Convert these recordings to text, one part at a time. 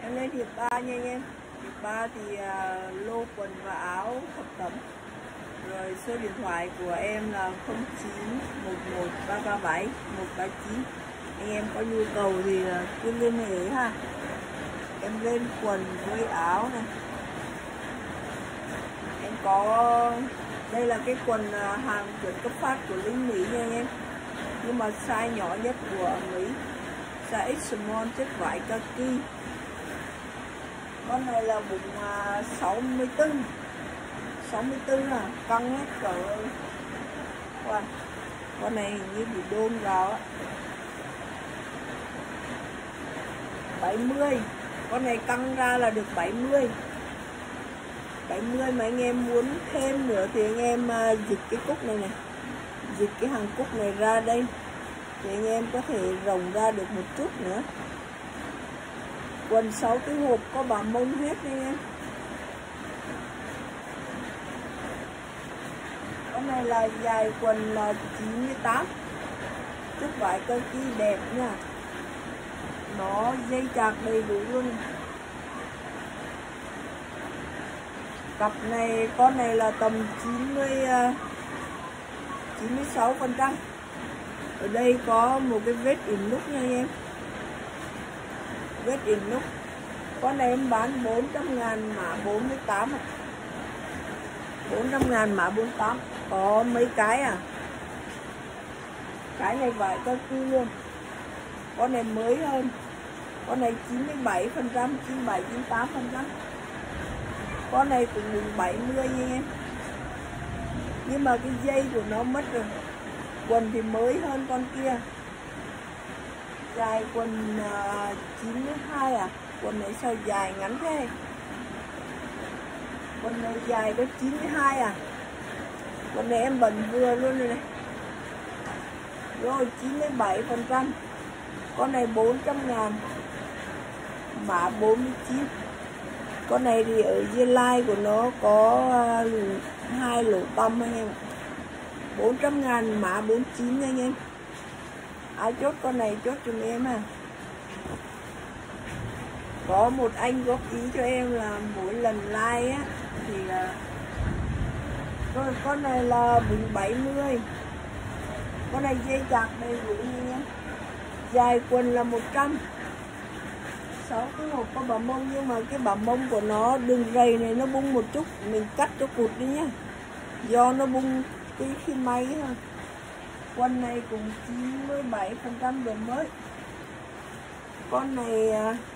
Em lên hiệp 3 nha anh em. Hiệp 3 thì lô quần và áo thập cẩm. Rồi số điện thoại của em là 0911 337 139. Anh em có nhu cầu thì cứ liên hệ ha. Em lên quần với áo này. Em có đây là cái quần hàng chuẩn cấp phát của lính Mỹ nha anh em. Nhưng mà size nhỏ nhất của Mỹ, size X small, chất vải kaki. Con này là bụng 64 là căng hết cỡ. Wow. Con này hình như bị đôn vào á. 70. Con này căng ra là được 70 mà anh em muốn thêm nữa thì anh em dịch cái cúc này này, dịch cái hàng cúc này ra đây thì anh em có thể rộng ra được một chút nữa. Quần 6 cái hộp có bà mông hết anh em. Con này là dài quần là 98, chất vải kaki đẹp nha, nó dây chạc đầy đủ luôn. Cặp này, con này là tầm 96%. Ở đây có một cái vết in nút nha anh em, vết in nút. Con này em bán 400.000 mã 48 ạ. 400.000 mã 48. Có mấy cái à. Cái này vải kaki luôn. Con này mới hơn. Con này 97%, 97-98%. Con này cũng 70 nha em. Nhưng mà cái dây của nó mất rồi. Quần thì mới hơn con kia. Dài quần 92 à. Quần này sao dài ngắn thế. Quần này dài có 92 à. Quần này em bận vừa luôn rồi này. Rồi 97%. Con này 400.000 mã 49. Con này thì ở dưới like của nó có 2 lỗ tâm anh em. 400.000 mã 49 anh em. Ai chốt con này chốt giùm em à. Có một anh góp ý cho em là mỗi lần like á thì rồi con này là bụng 70. Con này dây chạc đầy đủ nha em. Dài quần là 100. 6 cái hộp có bà mông, nhưng mà cái bà mông của nó đường rầy này nó bung một chút, mình cắt cho cụt đi nhá, do nó bung cái khi may thôi. Quần này cũng 97% đồ mới. Con này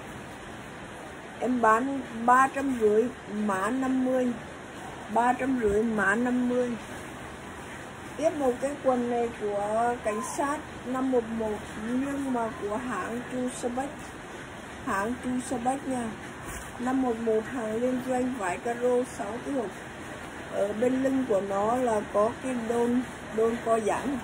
em bán 350 mã 50, 350 mã 50. Tiếp một cái quần này của cảnh sát 511 nhưng mà của hãng Chusabek, hãng Chusabek nha. 511 hàng liên doanh vải caro 6 cái hộp. Ở bên lưng của nó là có cái đôn co giãn.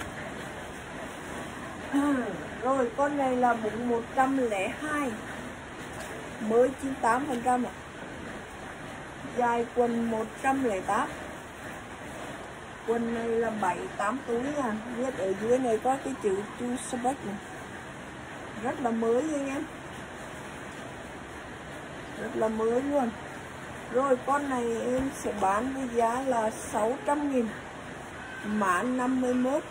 Rồi con này là bụng 102, mới 98% ạ. Dài quần 108. Quần này là 7-8 túi nha. Viết ở dưới này có cái chữ Chusabek này. Rất là mới anh em. Rất là mới luôn. Rồi con này em sẽ bán với giá là 600.000 mã 51.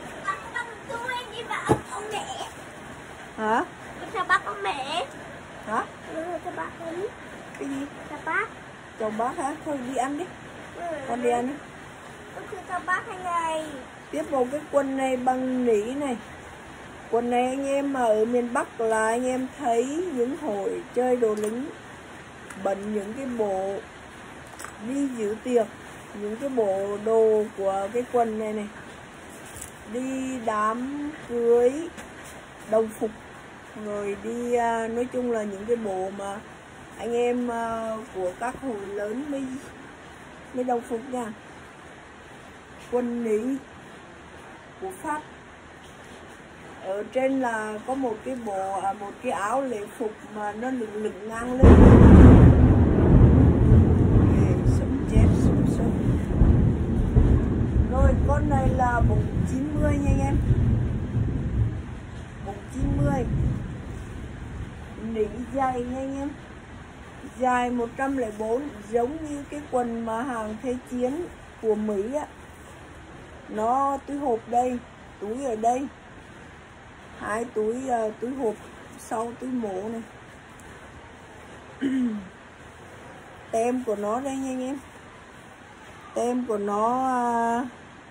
Hả? Chào bác con mẹ. Hả? Chào bác con. Cái gì? Chào bác. Chào bác hả? Thôi đi ăn đi. Con đi ăn đi. Con chào bác hai ngày. Tiếp một cái quần này bằng nỉ này. Quần này anh em mà ở miền Bắc là anh em thấy những hội chơi đồ lính bận những cái bộ đi dự tiệc, những cái bộ đồ của cái quần này này, đi đám cưới, đồng phục, rồi đi nói chung là những cái bộ mà anh em của các hội lớn mới đồng phục nha. Quần nỉ của Pháp. Ở trên là có một cái bộ một cái áo lễ phục mà nó lửng ngang lên. Súng chép súng súng. Rồi con này là bụng 90 nha anh em. Bụng 90. Nỉ dày nha anh em. dài 104, giống như cái quần mà hàng Thế Chiến của Mỹ á. Nó túi hộp đây, túi ở đây, hai túi túi hộp sau túi mổ này. Tem của nó đây nha anh em. Tem của nó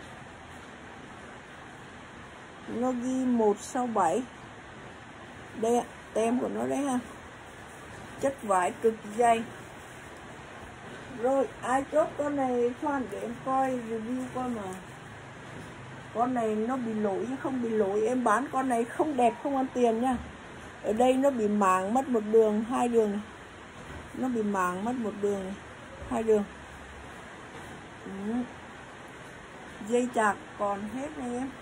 ghi 167. Đây ạ, tem của nó đấy ha. Chất vải cực dày. Rồi ai chốt con này khoan để em coi review coi mà. Con này nó bị lỗi chứ không bị lỗi. Em bán con này không đẹp không ăn tiền nha. Ở đây nó bị mảng mất một đường, hai đường này. Nó bị mảng mất một đường này, hai đường. Dây chạc còn hết này em.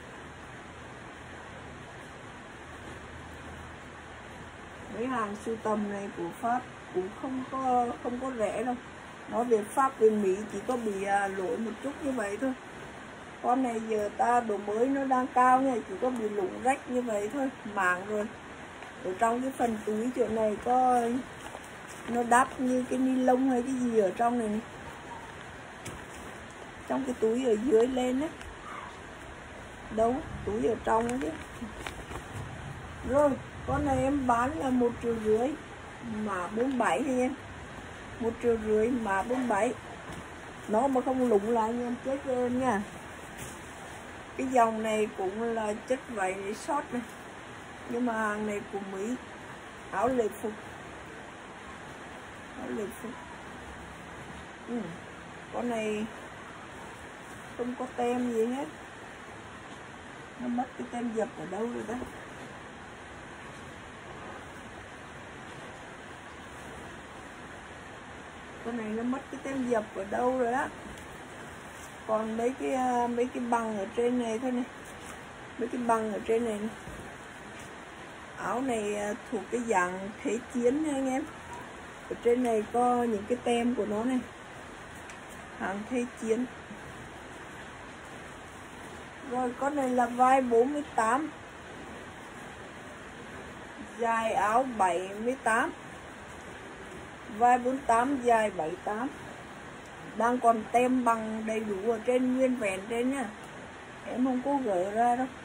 Mấy hàng sưu tầm này của Pháp cũng không có rẻ đâu. Nói về Pháp về Mỹ chỉ có bị lỗi một chút như vậy thôi. Con này giờ ta đồ mới nó đang cao nha, chỉ có bị lủng rách như vậy thôi, mảng rồi. Ở trong cái phần túi chỗ này có nó đắp như cái ni lông hay cái gì ở trong này, này. Trong cái túi ở dưới lên á. Đâu, túi ở trong đó chứ. Rồi, con này em bán là 1,5 triệu, mã 47 nha em. 1,5 triệu mã 47. Nó mà không lụng lại nha em, chết cho em nha. Cái dòng này cũng là chất vải để sót này. Nhưng mà hàng này của Mỹ. Áo lễ phục. Áo lễ phục. Con này không có tem gì hết. Nó mất cái tem dập ở đâu rồi đó. Con này nó mất cái tem dập ở đâu rồi á. Còn mấy cái băng ở trên này thôi này. Mấy cái băng ở trên này, này. Áo này thuộc cái dạng Thế Chiến nha anh em. Ở trên này có những cái tem của nó này. Hàng Thế Chiến. Rồi con này là vai 48. Dài áo 78. Vai 48, dài 78. Đang còn tem bằng đầy đủ ở trên, nguyên vẹn trên nha. Em không có gỡ ra đâu.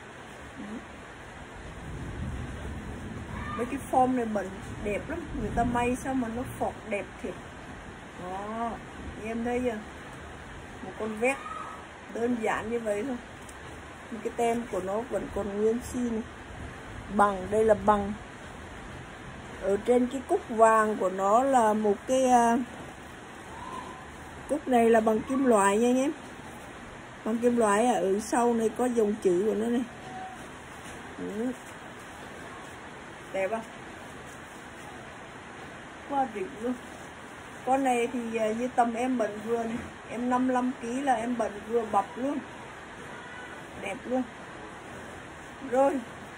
Mấy cái form này bẩn đẹp lắm. Người ta may sao mà nó phọt đẹp thiệt. Đó, em thấy chưa? Một con vét đơn giản như vậy thôi. Cái tem của nó vẫn còn nguyên si này. Bằng, đây là bằng. Ở trên cái cúc vàng của nó là một cái cúc này là bằng kim loại nha anh em. Bằng kim loại ở sau này có dòng chữ của nó này. Đẹp không? Quá đỉnh luôn. Con này thì như tầm em bận vừa này. Em 55 kg là em bận vừa bọc luôn. Đẹp luôn. Rồi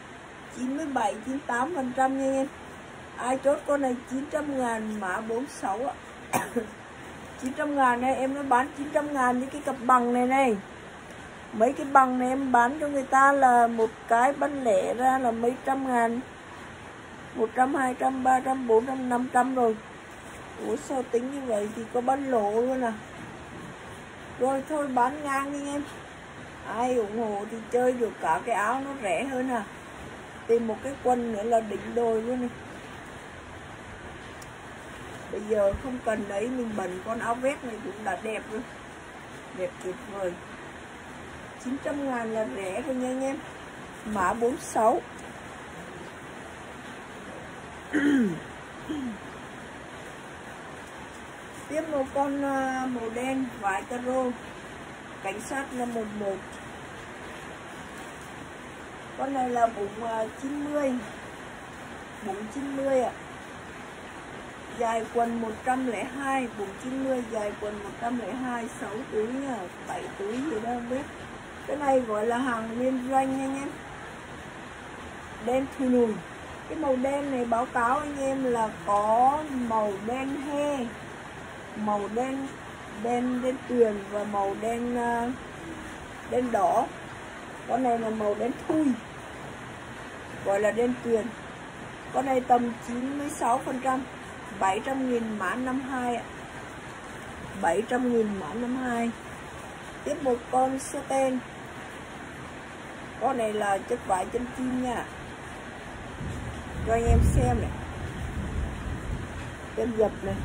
97-98% nha em. Ai chốt con này 900.000 mã 46 ạ. 900.000 này em nó bán 900.000 với cái cặp bằng này này. Mấy cái bằng này em bán cho người ta là một cái bán lẻ ra là mấy trăm ngàn. 100, 200, 300, 400, 500 rồi. Ủa sao tính như vậy thì có bán lỗ luôn à. Rồi thôi bán ngang đi em. Ai ủng hộ thì chơi được cả cái áo nó rẻ hơn à. Tìm một cái quần nữa là đỉnh đồi luôn này. Bây giờ không cần đấy, mình bận con áo vest này cũng đã đẹp rồi. Đẹp tuyệt vời. 900.000 là rẻ rồi nha anh em. Mã 46. Tiếp một con màu đen vải caro. Cảnh sát là 11. Con này là bụng 90. Bụng 90 ạ. Dài quần 102, bụng 90, dài quần 102, 6 túi nha, 7 túi gì đó không biết. Cái này gọi là hàng liên doanh nha anh em. Đen thui lùi. Cái màu đen này báo cáo anh em là có màu đen he, màu đen tuyền và màu đen đỏ. Con này là màu đen thui, gọi là đen tuyền. Con này tầm 96%. 700.000 mã 52 ạ. 700.000 mã 52. Tiếp một con satin. Con này là chất vải chân chim nha, cho anh em xem này. Tem dập này,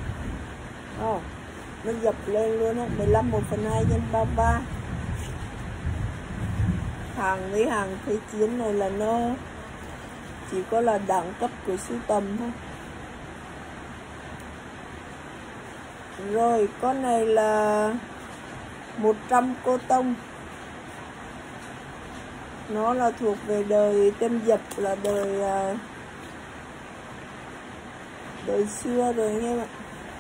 nó dập lên luôn á. 15/1/2 x 33. Hàng với hàng thế chiến này là nó chỉ có là đẳng cấp của sưu tầm thôi. Rồi con này là 100 cô tông. Nó là thuộc về đời tem dập, là đời xưa rồi anh em ạ.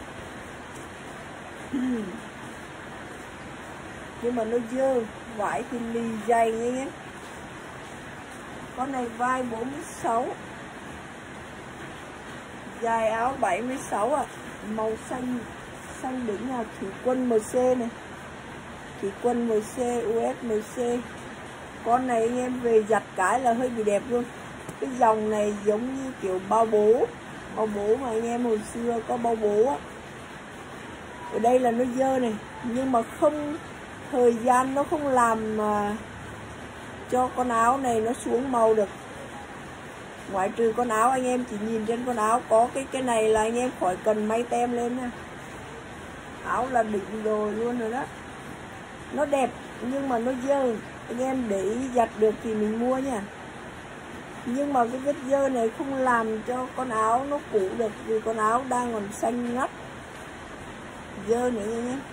Nhưng mà nó dơ, vải thì lì dày anh em. Con này vai 46, dài áo 76 ạ. Màu xanh đỉnh là thủy quân MC này, thủy quân MC, US MC. Con này anh em về giặt cái là hơi bị đẹp luôn. Cái dòng này giống như kiểu bao bố mà anh em hồi xưa có bao bố á. Ở đây là nó dơ này, nhưng mà không, thời gian nó không làm cho con áo này nó xuống màu được. Ngoại trừ con áo, anh em chỉ nhìn trên con áo có cái này là anh em khỏi cần may tem lên nha. Áo là đỉnh rồi luôn rồi đó. Nó đẹp nhưng mà nó dơ. Anh em để ý giặt được thì mình mua nha. Nhưng mà cái vết dơ này không làm cho con áo nó cũ được, vì con áo đang còn xanh ngắt. Dơ này anh em.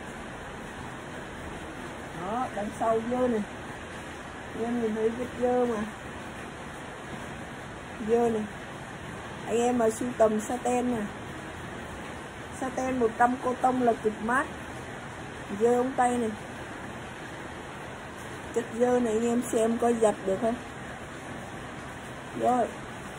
Đó, đằng sau dơ này. Anh em nhìn thấy vết dơ mà. Dơ này. Anh em mà sưu tầm satin nè. Satin 100 cô tông là cực mát. Dơ ống tay này. Chất dơ này anh em xem coi giặt được không. Rồi.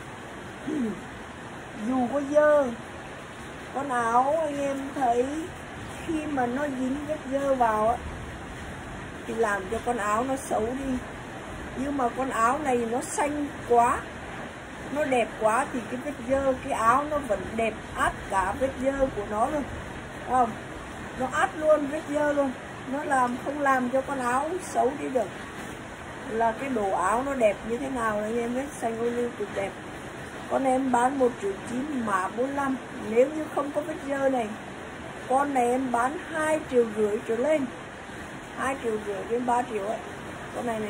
Dù có dơ, con áo anh em thấy khi mà nó dính vết dơ vào á thì làm cho con áo nó xấu đi. Nhưng mà con áo này nó xanh quá, nó đẹp quá thì cái vết dơ, cái áo nó vẫn đẹp át cả vết dơ của nó luôn. Không, nó át luôn vết dơ luôn. Nó không làm cho con áo xấu đi được. Là cái đồ áo nó đẹp như thế nào anh em biết. Xanh ô liu cực đẹp. Con em bán 1,9 triệu mã 45. Nếu như không có vết dơ này, con này em bán 2,5 triệu trở lên. 2,5 triệu đến 3 triệu ấy. Con này này.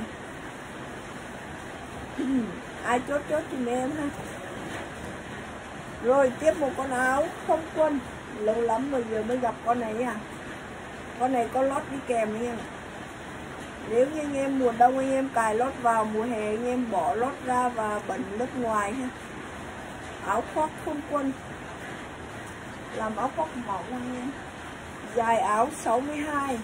Ai chốt thì mấy em ha. Rồi tiếp một con áo không quân. Lâu lắm rồi giờ mới gặp con này nha. Con này có lót đi kèm nha. Nếu như anh em mùa đông anh em cài lót vào, mùa hè anh em bỏ lót ra và bẩn nước ngoài ha. Áo khoác không quân. Làm áo khoác mỏng anh em. Dài áo 62.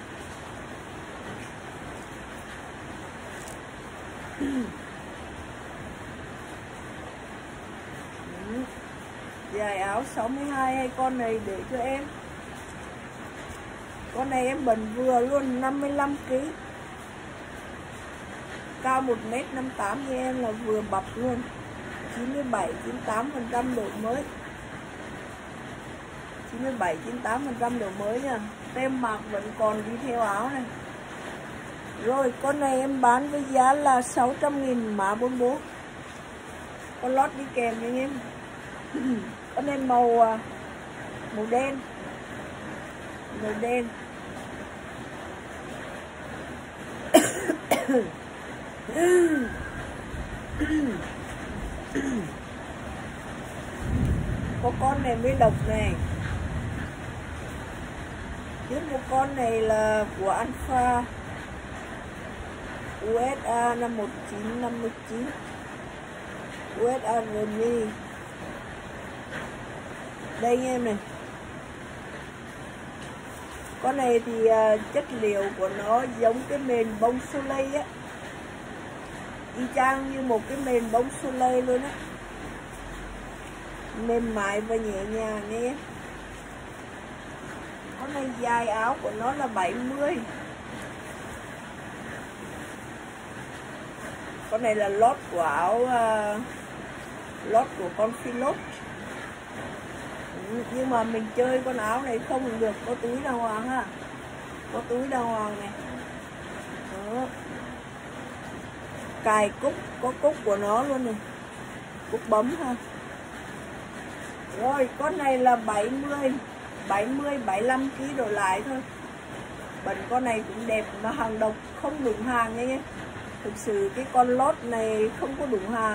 Dài áo 62 hay con này để cho em. Con này em bẩn vừa luôn, 55 kg. Cao 1m58 như em là vừa bập luôn. 97-98% độ mới. 97-98% độ mới nha. Tem mạc vẫn còn đi theo áo này. Rồi con này em bán với giá là 600.000 mã 44. Con lót đi kèm nha anh em. Con này màu đen. Màu đen. Có con này mới độc này. Tiếp một con này là của Alpha USA năm 1959. USA Remy. Đây anh em này. Con này thì chất liệu của nó giống cái mền bông Soleil á. Y chang như một cái mền bông Soleil luôn á. Mềm mại và nhẹ nhàng nhé. Con này dài áo của nó là 70. Con này là lót của áo, lót của con Philot. Nhưng mà mình chơi con áo này không được, có túi đàng hoàng ha. Có túi đàng hoàng này. Đó. Cài cúc, có cúc của nó luôn này. Cúc bấm ha. Rồi con này là 75 kg đổ lại thôi. Bẩn con này cũng đẹp mà hàng độc, không đụng hàng nha nhé. Thực sự cái con lót này không có đụng hàng.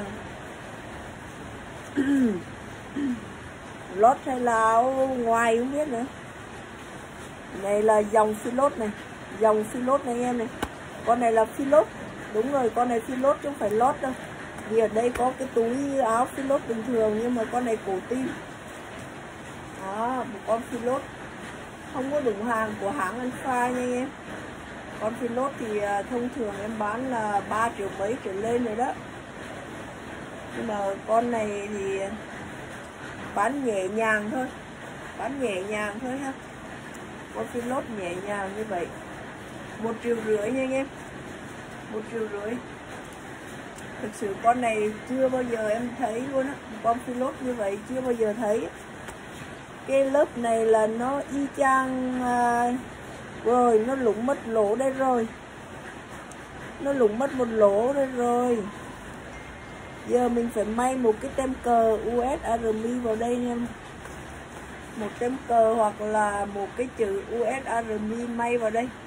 Lót hay là áo ngoài không biết nữa. Này là dòng philốt này. Dòng philốt này em này. Con này là philốt. Đúng rồi, con này philốt chứ không phải lót đâu. Vì ở đây có cái túi áo philốt bình thường, nhưng mà con này cổ tim. Đó, một con philốt không có đụng hàng của hãng Alpha nha em. Con philốt thì thông thường em bán là 3 triệu mấy trở lên rồi đó. Nhưng mà con này thì bán nhẹ nhàng thôi. Bán nhẹ nhàng thôi ha. Con philốt nhẹ nhàng như vậy. 1,5 triệu nha em. 1,5 triệu. Thực sự con này chưa bao giờ em thấy luôn á. Con philốt như vậy chưa bao giờ thấy. Cái lớp này là nó y chang rồi, nó lủng mất lỗ đây rồi. Nó lủng mất một lỗ đây rồi. Giờ mình phải may một cái tem cờ US Army vào đây nha. Một tem cờ hoặc là một cái chữ US Army may vào đây.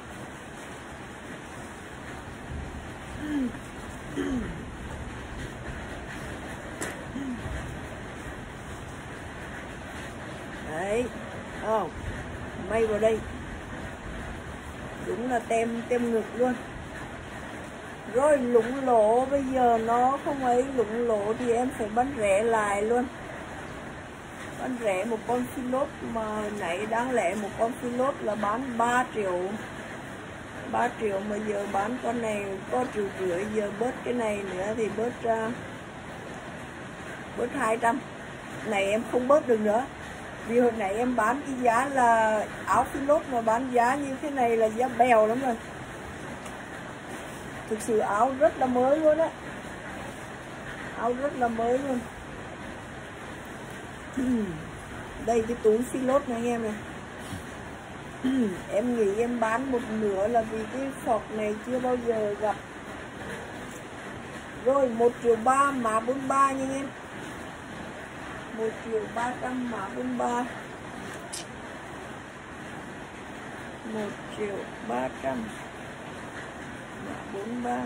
Đấy, may vào đây. Đúng là tem ngực luôn. Rồi lủng lỗ, bây giờ nó không ấy, lủng lỗ thì em phải bán rẻ lại luôn. Bán rẻ một con philốt mà nãy đáng lẽ một con philốt là bán 3 triệu. 3 triệu mà giờ bán con này có 1,5 triệu, giờ bớt cái này nữa thì bớt 200. Này em không bớt được nữa. Vì hồi nãy em bán cái giá là áo philốt mà bán giá như thế này là giá bèo lắm rồi. Thực sự áo rất là mới luôn á. Áo rất là mới luôn. Đây cái túi philốt này anh em này. Em nghĩ em bán một nửa là vì cái phọc này chưa bao giờ gặp. Rồi 1,3 triệu mã 43 nha anh em. 1.300.000 mã 43. 1.300.000 mã 43.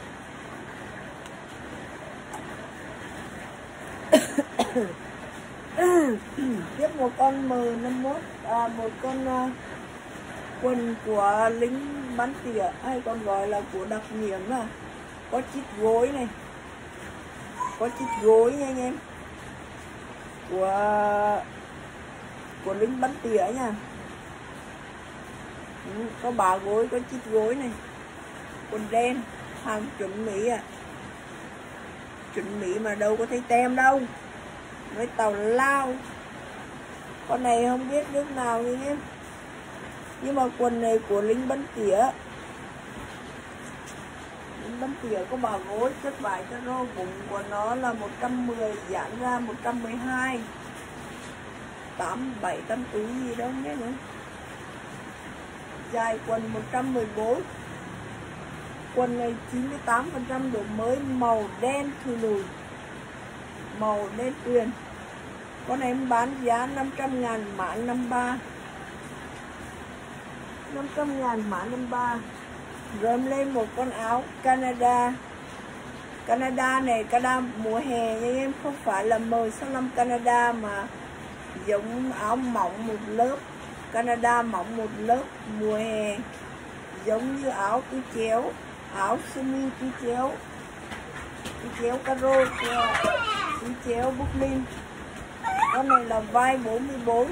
Tiếp một con M51, một con quần của lính bắn tỉa hay còn gọi là của đặc nhiệm là có chít gối này. Có chít gối nha anh em. Của lính bắn tỉa nha. Có bả gối, có chít gối này. Quần đen, hàng chuẩn Mỹ à. Chuẩn Mỹ mà đâu có thấy tem đâu. Với tàu lao. Con này không biết nước nào nha em. Nhưng mà quần này của lính bắn tỉa. Lính bắn tỉa có bả gối, chất vải cho rô, bụng của nó là 110, giãn ra 112. 7, 8 túi gì đâu nhé nữa. Dài quần 114. Quần này 98% độ mới, màu đen thùi lùi. Màu đen tuyền. Con này em bán giá 500.000 mã 53. 500.000 mã 53. Rồi em lên một con áo Canada. Canada này, Canada mùa hè nha em, không phải là M65 Canada mà giống áo mỏng một lớp. Canada mỏng một lớp mùa hè. Giống như áo túi chéo, áo sơ mi túi chéo caro, túi chéo Brooklyn. Con này là vai 44,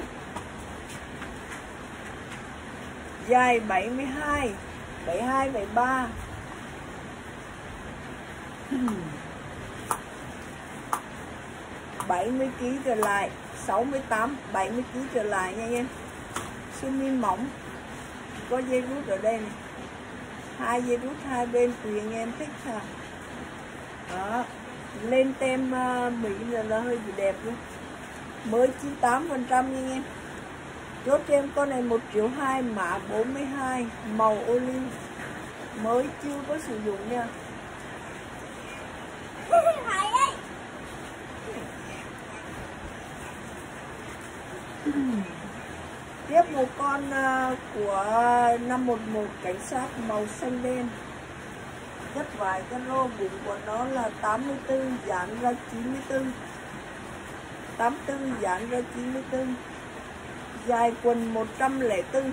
dài 72, 73. 70 kg trở lại, 68, 70 kg trở lại nha em. Sơ mi mỏng, có dây rút ở đây này, 2 dây rút hai bên tùy anh em thích ha. Đó, lên tem Mỹ là hơi bị đẹp luôn. mới 98% nha anh em. Chốt cho em con này 1.200.000, mã 42, màu ô liu, mới chưa có sử dụng nha. Tiếp một con của 511 cảnh sát màu xanh đen, chất vải caro, bụng của nó là 84, dán ra 94, 84 dán ra 94, dài quần 104,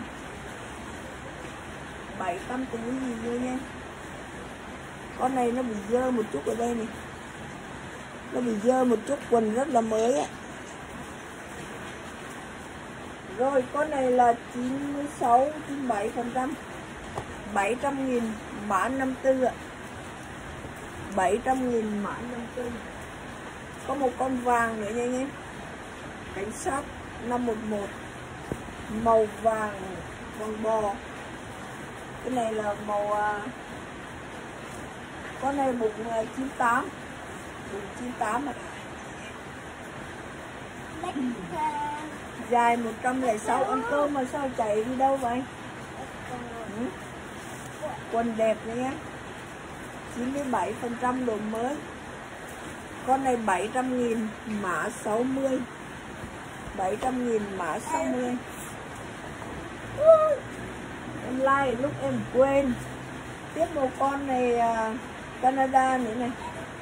700 túi gì nữa nha. Con này nó bị dơ một chút ở đây này, nó bị dơ một chút, quần rất là mới á. Rồi con này là 96, 97%, 700.000, mã 54 ạ. 700.000, mã 54. Có một con vàng nữa nha anh em, cảnh sát 511, màu vàng vàng bò. Cái này là màu con này bụng 98, bụng 98 ạ. Dài 106, ăn cơm mà sao chạy đi đâu vậy? Quần đẹp nha, 97% đồ mới. Con này 700.000, mã 60, 700.000, mã 60. Em like lúc em quên. Tiếp một con này Canada nữa này,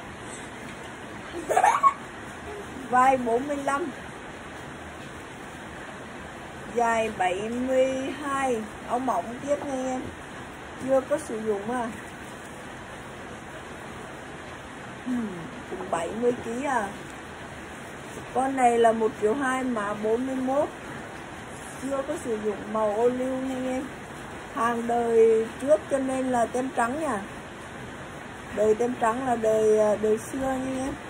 vai 45, dài 72, áo mỏng tiếp nha em, chưa có sử dụng à. 70 kg à. Con này là 1.200.000, mã 41, chưa có sử dụng, màu ô liu nha em. Hàng đời trước cho nên là tem trắng nha. Đời tem trắng là đời xưa nha em.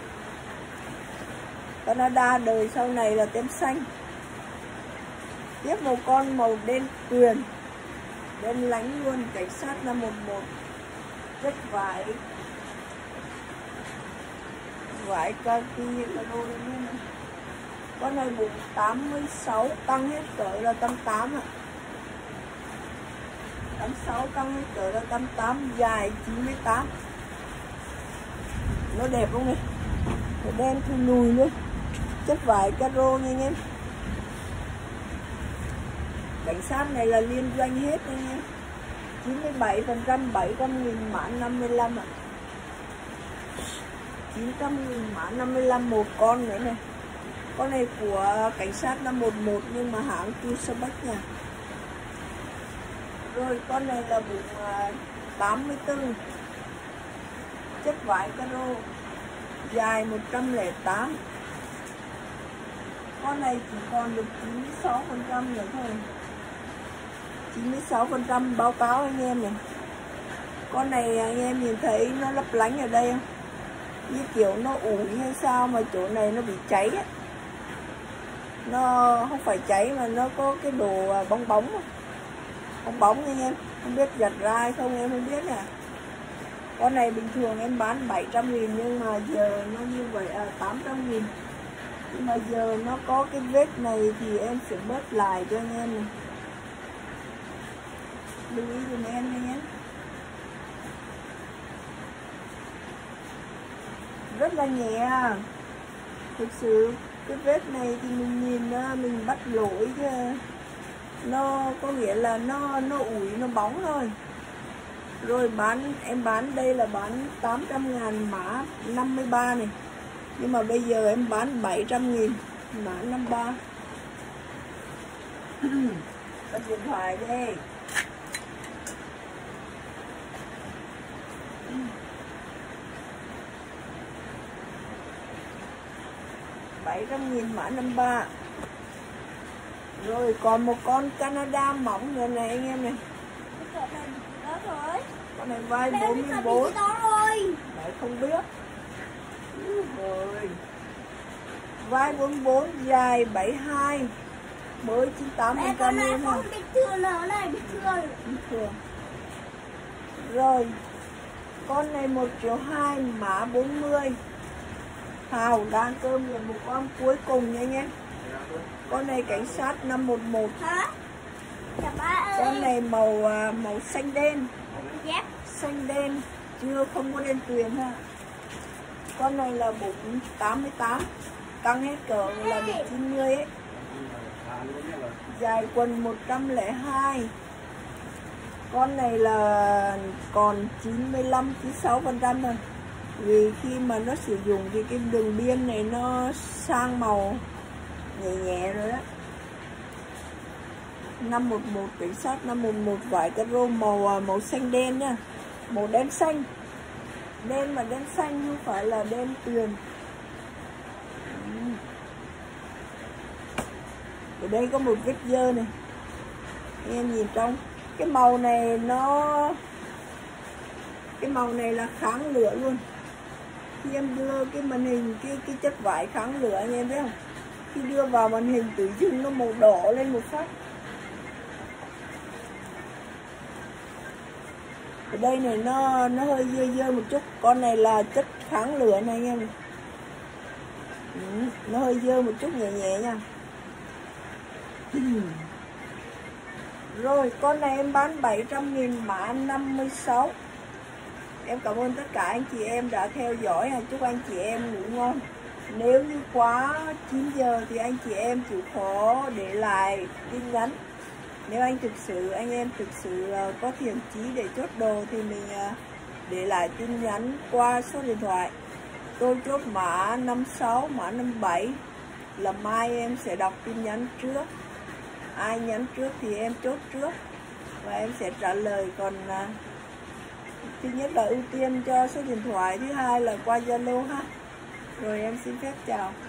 Canada đời sau này là tem xanh. Tiếp một con màu đen tuyền, đen lánh luôn, cảnh sát 511, chất vải kaki caro này. Con này bụng 86, tăng hết cỡ là 88 ạ. 86 tăng hết cỡ là 88, dài 98. Nó đẹp không này, nó đen thui nhùi luôn, chất vải caro nha anh em. Cảnh sát này là liên doanh hết nha anh em. 97%, 700.000, mã 55 ạ. 900.000, mã 55, một con nữa này. Con này của cảnh sát 511 nhưng mà hãng Tusabeck nha. Rồi con này là bụng 84, chất vải caro, dài 108. Con này chỉ còn được 96% nữa thôi. 96% báo cáo anh em này. Con này anh em nhìn thấy nó lấp lánh ở đây không? Như kiểu nó ủi hay sao mà chỗ này nó bị cháy á. Nó không phải cháy mà nó có cái đồ bong bóng. Bong bóng anh em. Không biết giặt ra hay không em không biết nè. Con này bình thường em bán 700.000 nhưng mà giờ nó như vậy 800.000. Nhưng mà giờ nó có cái vết này thì em sẽ bớt lại cho anh em này. Lưu ý dùm em nha nhé. Rất là nhẹ. Thực sự cái vết này thì mình nhìn mình bắt lỗi chứ. Nó có nghĩa là nó ủi, nó bóng thôi. Rồi em bán đây là bán 800.000, mã 53 này. Nhưng mà bây giờ em bán 700.000, mã 53. Bắt điện thoại đây. 700.000, mã 53. Rồi còn một con Canada mỏng nữa này anh em này. Con này vai 44. Đấy không biết. Rồi. Vai 44, dài 72, mới 98% luôn ha. Bình thường nó này, bình thường. Rồi. Con này 1.200.000, mã 40. Hào đang cơm là một con cuối cùng nha anh em. Con này cảnh sát 511. Hả? Chà ba ơi. Con này màu xanh đen. Dép. Xanh đen, chưa không có đen tuyền ha. Con này là bụng 88, căng hết cỡ là được 90 ấy. Dài quần 102. Con này là còn 95-96% thôi. Vì khi mà nó sử dụng thì cái đường biên này nó sang màu nhẹ nhẹ rồi đó. 511, cảnh sát 511, vải caro màu xanh đen nha. Màu đen xanh. Đen mà đen xanh không phải là đen tuyền. Ở đây có một vết dơ này. Em nhìn trong cái màu này cái màu này là kháng lửa luôn. Khi em đưa cái màn hình cái chất vải kháng lửa anh em biết không? Khi đưa vào màn hình tự dưng nó màu đỏ lên một phát. Ở đây này nó hơi dơ một chút. Con này là chất kháng lửa này anh em. Nó hơi dơ một chút nhẹ nhẹ nha. Rồi con này em bán 700.000, mã 56. Em cảm ơn tất cả anh chị em đã theo dõi. Chúc anh chị em ngủ ngon. Nếu như quá 9 giờ thì anh chị em chịu khó để lại tin nhắn. Nếu anh em thực sự có thiện chí để chốt đồ thì mình để lại tin nhắn qua số điện thoại. Tôi chốt mã 56, mã 57 là mai em sẽ đọc tin nhắn trước. Ai nhắn trước thì em chốt trước và em sẽ trả lời. Còn thứ nhất là ưu tiên cho số điện thoại, thứ hai là qua Zalo ha. Rồi em xin phép chào.